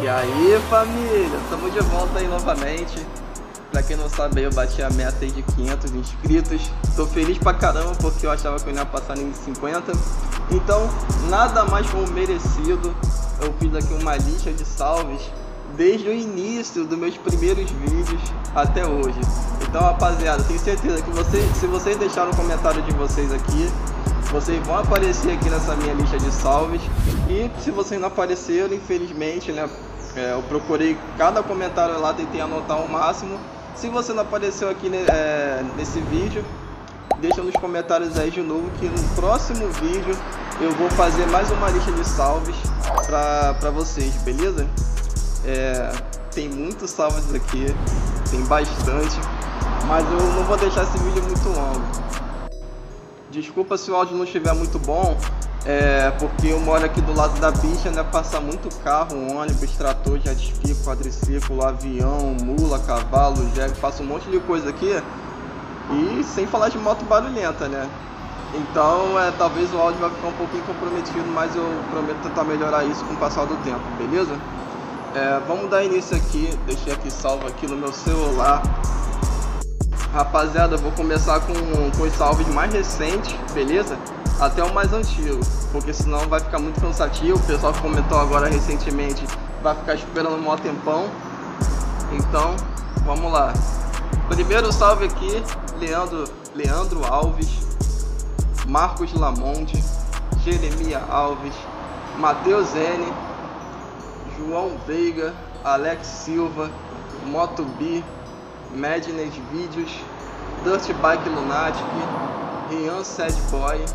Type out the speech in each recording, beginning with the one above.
E aí, família, estamos de volta aí novamente. Pra quem não sabe, eu bati a meta aí de 500 inscritos. Tô feliz pra caramba porque eu achava que eu não ia passar nem de 50. Então, nada mais como merecido. Eu fiz aqui uma lista de salves desde o início dos meus primeiros vídeos até hoje. Então, rapaziada, tenho certeza que se vocês deixaram o comentário de vocês aqui, vocês vão aparecer aqui nessa minha lista de salves. E se vocês não apareceram, infelizmente, né, eu procurei cada comentário lá, tentei anotar o máximo. Se você não apareceu aqui nesse vídeo, deixa nos comentários aí de novo, que no próximo vídeo eu vou fazer mais uma lista de salves pra vocês, beleza? Tem muitos salves aqui, tem bastante, mas eu não vou deixar esse vídeo muito longo. Desculpa se o áudio não estiver muito bom, porque eu moro aqui do lado da bicha, né? Passa muito carro, ônibus, trator, jet ski, quadriciclo, avião, mula, cavalo, jegue, passa um monte de coisa aqui. E sem falar de moto barulhenta, né? Então, talvez o áudio vai ficar um pouquinho comprometido, mas eu prometo tentar melhorar isso com o passar do tempo, beleza? Vamos dar início aqui, deixei aqui salvo aqui no meu celular. Rapaziada, eu vou começar com os salves mais recentes, beleza? Até o mais antigo, porque senão vai ficar muito cansativo. O pessoal que comentou agora recentemente vai ficar esperando um maior tempão. Então, vamos lá. Primeiro salve aqui, Leandro Alves, Marcos Lamonde, Jeremia Alves, Matheus N, João Veiga, Alex Silva, Motobi, Madness Vídeos, Dirt Bike Lunatic, Rian Sad Boy,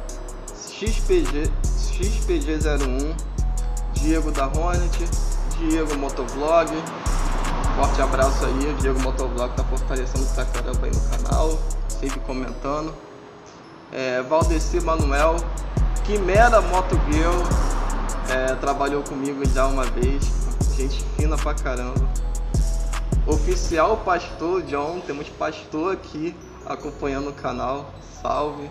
XPG01, Diego da Hornet, Diego Motovlog. Forte abraço aí, o Diego Motovlog tá fortalecendo pra caramba aí no canal, sempre comentando. Valdeci Manuel, Quimera Motogirl, trabalhou comigo já uma vez, gente fina pra caramba. Oficial Pastor John, temos pastor aqui acompanhando o canal, salve.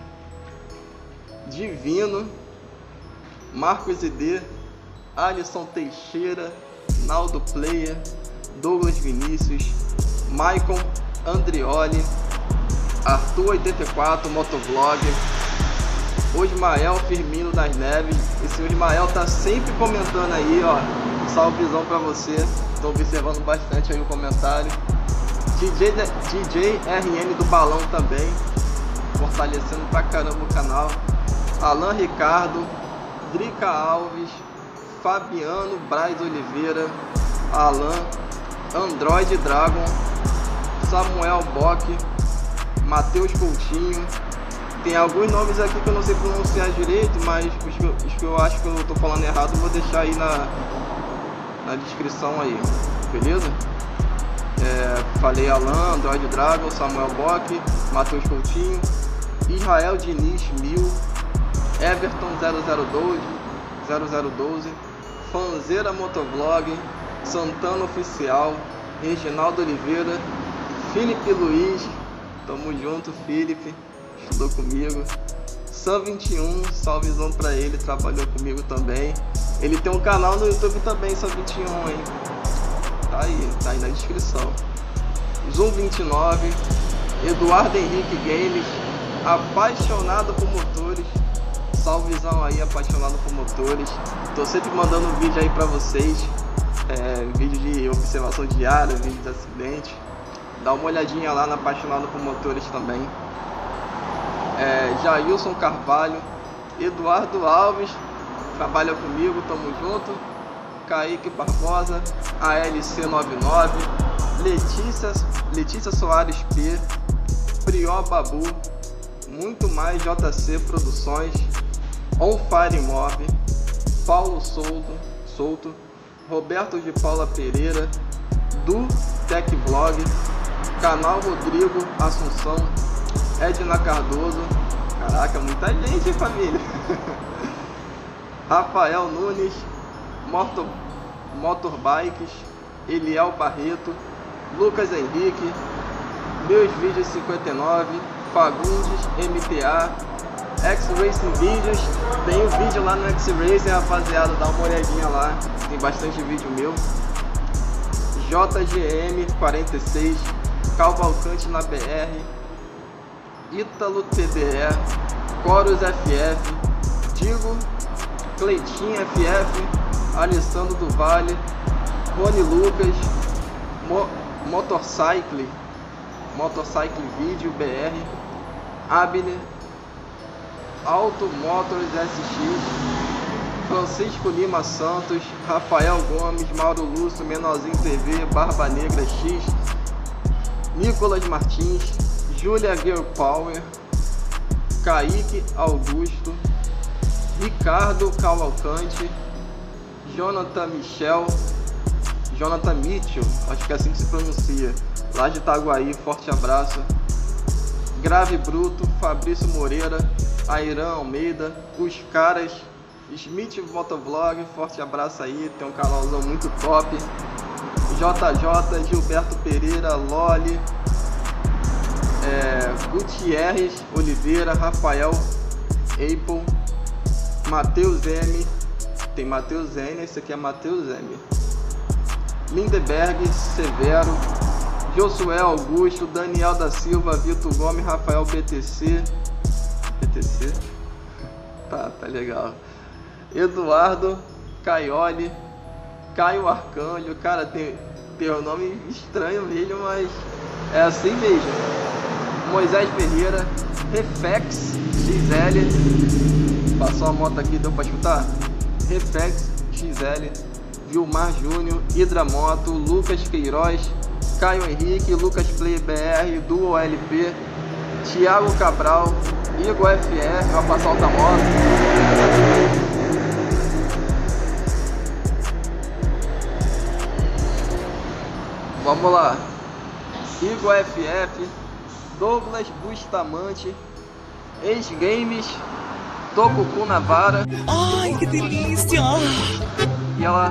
Divino, Marcos ID, Alisson Teixeira, Naldo Player, Douglas Vinícius, Maicon Andrioli, Arthur 84 Motovlog, Osmael Firmino das Neves. Esse Osmael tá sempre comentando aí, ó. Salvezão pra você. Tô observando bastante aí o comentário. DJ RN do Balão também, fortalecendo pra caramba o canal. Alan Ricardo, Drica Alves, Fabiano Braz Oliveira, Alan, Android Dragon, Samuel Bock, Matheus Coutinho. Tem alguns nomes aqui que eu não sei pronunciar direito, mas os que eu acho que eu tô falando errado eu vou deixar aí na descrição aí, beleza? Falei Alan, Android Dragon, Samuel Bock, Matheus Coutinho, Israel Diniz 1000, Everton 0012, Fanzeira Motovlog, Santana Oficial, Reginaldo Oliveira, Felipe Luiz, tamo junto Felipe, estudou comigo. Sam 21, salvezão pra ele, trabalhou comigo também. Ele tem um canal no YouTube também, Sam 21, hein? Tá aí na descrição. Zoom 29, Eduardo Henrique Games, apaixonado por motores. Salvezão aí, apaixonado por motores. Tô sempre mandando um vídeo aí pra vocês, vídeo de observação diária, vídeo de acidente. Dá uma olhadinha lá na Apaixonado por Motores também. Jailson Carvalho, Eduardo Alves, trabalha comigo, tamo junto. Kaique Barbosa, ALC99, Letícia Soares P, Prió Babu, muito mais JC Produções, On Fire Mob, Paulo Souto, Roberto de Paula Pereira, do Tech Vlog, Canal Rodrigo Assunção, Edna Cardoso. Caraca, muita gente, família. Rafael Nunes, Motorbikes, Eliel Barreto, Lucas Henrique, Meus Vídeos 59, Fagundes, MTA, X-Racing Vídeos. Tem um vídeo lá no X-Racing, rapaziada, dá uma olhadinha lá, tem bastante vídeo meu. JGM 46, Cavalcante na BR, Ítalo TDE, Coros FF, Digo, Cleitinho FF, Alessandro do Vale, Rony Lucas, Motorcycle Vídeo BR, Abner, Auto Motors SX, Francisco Lima Santos, Rafael Gomes, Mauro Lúcio, Menorzinho TV, Barba Negra X, Nicolas Martins, Julia Girl Power, Kaique Augusto, Ricardo Cavalcante, Jonathan Mitchell, acho que é assim que se pronuncia, lá de Itaguaí, forte abraço. Grave Bruto, Fabrício Moreira, Airan Almeida, Os Caras, Smith Motovlog, forte abraço aí, tem um canalzão muito top. JJ, Gilberto Pereira, Loli, Gutierrez Oliveira, Rafael Apple, Matheus M, tem Matheus N, esse aqui é Matheus M, Lindeberg Severo, Josué Augusto, Daniel da Silva, Vitor Gomes, Rafael BTC, tá legal, Eduardo Caioli, Caio Arcanjo, cara, tem um nome estranho mesmo, mas é assim mesmo. Moisés Ferreira, Reflex XL, passou a moto aqui, deu pra escutar? Reflex XL, Vilmar Júnior, Hidramoto, Lucas Queiroz, Caio Henrique, Lucas Play BR, Duo LP, Thiago Cabral, Igor FR, vai passar outra moto. Vamos lá, Igor FF, Douglas Bustamante, Ex-Games, Tocucu na vara. Ai, que delícia! E ela...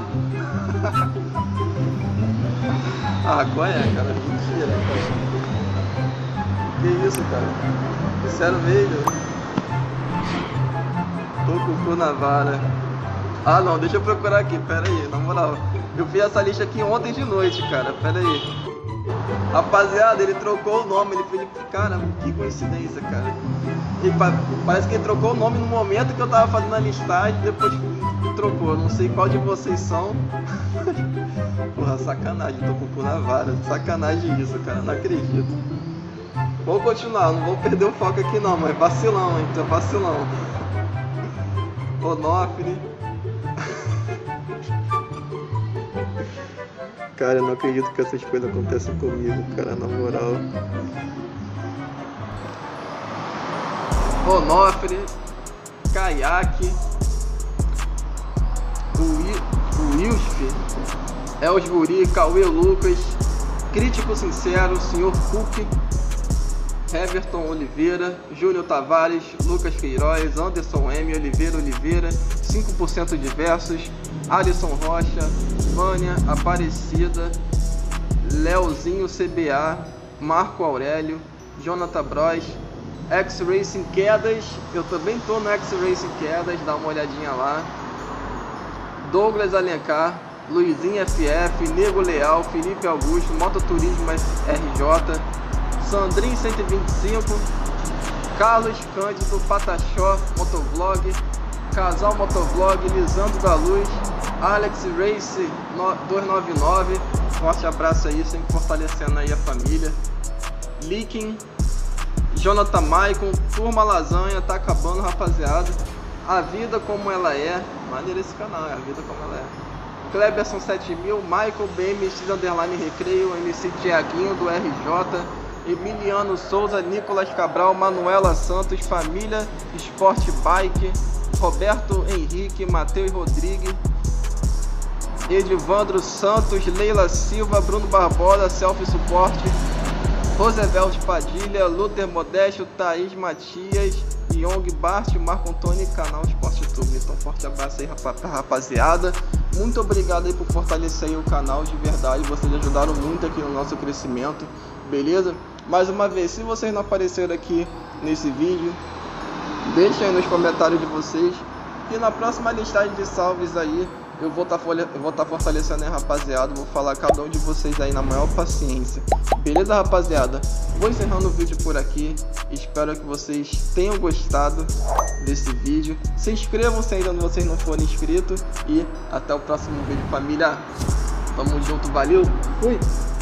qual é, cara? Mentira, cara. Que isso, cara? Sério mesmo? Tocucu na vara. Não, deixa eu procurar aqui, pera aí, na moral. Eu vi essa lista aqui ontem de noite, cara, pera aí. Rapaziada, ele trocou o nome, ele fez... Cara, que coincidência, cara. Parece que ele trocou o nome no momento que eu tava fazendo a listagem, depois trocou. Eu não sei qual de vocês são. Porra, sacanagem, Tocucu na vara. Sacanagem isso, cara, não acredito. Vou continuar, não vou perder o foco aqui não, mas vacilão, hein, vacilão. Onofre. Cara, eu não acredito que essas coisas acontecem comigo, cara, na moral. Onofre, Caiaque, o Wilsf, Elsguri, Cauê Lucas, Crítico Sincero, Sr. Cook, Everton Oliveira, Júnior Tavares, Lucas Queiroz, Anderson M, Oliveira, 5% diversos, Alisson Rocha, Vânia Aparecida, Leozinho CBA, Marco Aurélio, Jonathan Bros, X-Racing Quedas, eu também tô no X-Racing Quedas, dá uma olhadinha lá, Douglas Alencar, Luizinho FF, Nego Leal, Felipe Augusto, Mototurismo RJ, Sandrinho 125, Carlos Cândido, Pataxó Motovlog, Casal Motovlog, Lisandro da Luz, Alex Race 299, forte abraço aí, sempre fortalecendo aí a família. Likin, Jonathan Maicon, Turma Lasanha, tá acabando, rapaziada. A vida como ela é, maneiro esse canal, a vida como ela é. Kleberson 7000, Michael BMX _ Recreio, MC Tiaguinho do RJ, Emiliano Souza, Nicolas Cabral, Manuela Santos, Família Sport Bike, Roberto Henrique, Matheus Rodrigues, Edivandro Santos, Leila Silva, Bruno Barbosa, Selfie Suporte, Roosevelt Padilha, Luther Modesto, Thaís Matias, Yong Bart, Marco Antônio e canal Esporte Tube. Então forte abraço aí, rapaziada. Muito obrigado aí por fortalecer aí o canal, de verdade. Vocês ajudaram muito aqui no nosso crescimento, beleza? Mais uma vez, se vocês não apareceram aqui nesse vídeo, Deixem aí nos comentários de vocês. E na próxima listagem de salves aí, eu vou estar fortalecendo aí, rapaziada. Vou falar cada um de vocês aí na maior paciência. Beleza, rapaziada? Vou encerrando o vídeo por aqui. Espero que vocês tenham gostado desse vídeo. Se inscrevam se ainda vocês não forem inscritos. E até o próximo vídeo, família. Tamo junto, valeu. Fui.